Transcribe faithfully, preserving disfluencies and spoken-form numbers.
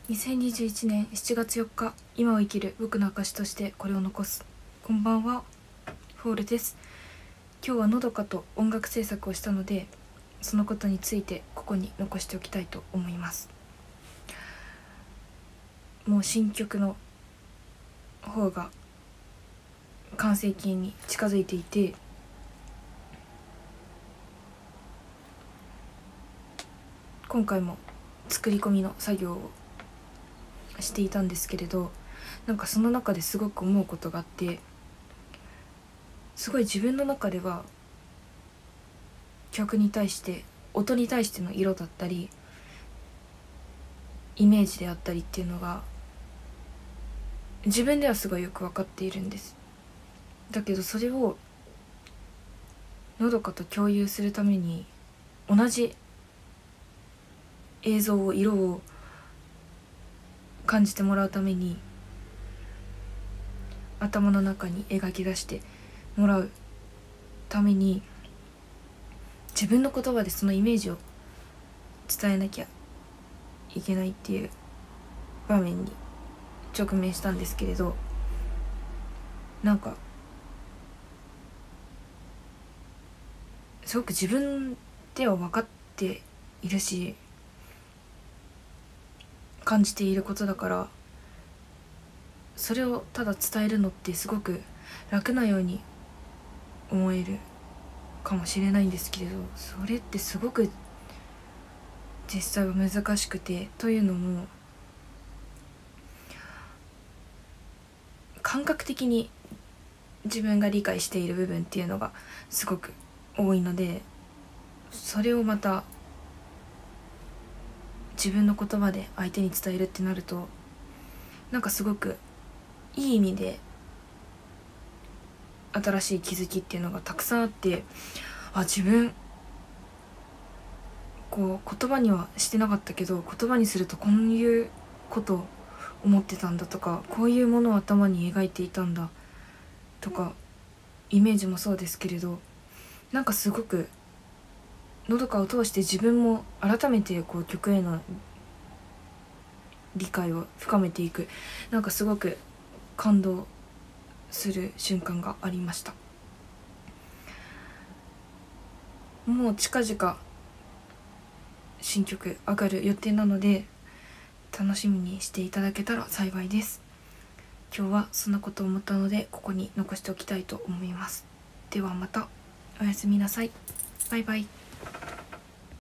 にせんにじゅういちねんしちがつよっか、今を生きる僕の証としてこれを残す。こんばんは、フォールです。今日はのどかと音楽制作をしたので、そのことについてここに残しておきたいと思います。もう新曲の方が完成形に近づいていて、今回も作り込みの作業をしていたんですけれど、なんかその中ですごく思うことがあって、すごい自分の中では曲に対して音に対しての色だったりイメージであったりっていうのが自分ではすごいよく分かっているんです。だけどそれをのどかと共有するために、同じ映像を色を感じてもらうために頭の中に描き出してもらうために、自分の言葉でそのイメージを伝えなきゃいけないっていう場面に直面したんですけれど、なんかすごく自分では分かっているし感じていることだから、それをただ伝えるのってすごく楽なように思えるかもしれないんですけれど、それってすごく実際は難しくて、というのも感覚的に自分が理解している部分っていうのがすごく多いので、それをまた自分の言葉で相手に伝えるってなると、なんかすごくいい意味で新しい気づきっていうのがたくさんあって、あ、自分こう言葉にはしてなかったけど、言葉にするとこういうことを思ってたんだとか、こういうものを頭に描いていたんだとか、イメージもそうですけれど、なんかすごくのどかを通して自分も改めてこう曲への理解を深めていく、なんかすごく感動する瞬間がありました。もう近々新曲上がる予定なので、楽しみにしていただけたら幸いです。今日はそんなことを思ったのでここに残しておきたいと思います。ではまた、おやすみなさい。バイバイ。